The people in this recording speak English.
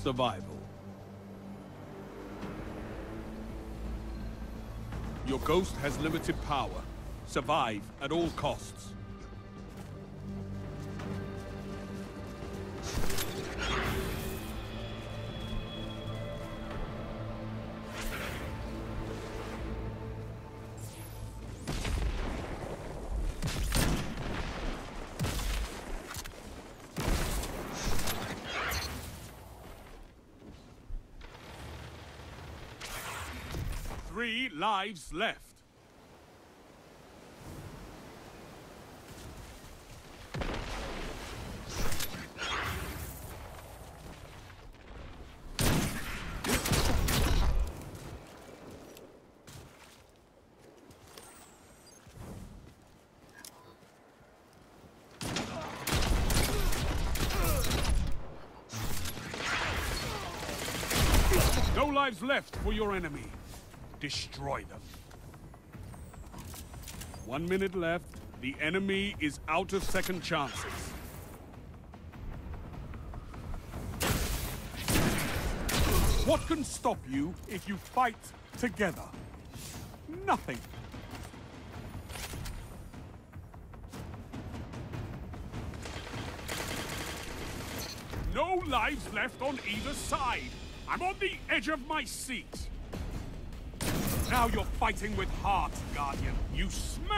survival. Your ghost has limited power. Survive at all costs. Three lives left. No lives left for your enemy. Destroy them. 1 minute left. The enemy is out of second chances. What can stop you if you fight together? Nothing. No lives left on either side. I'm on the edge of my seat. Now you're fighting with heart, Guardian. You smell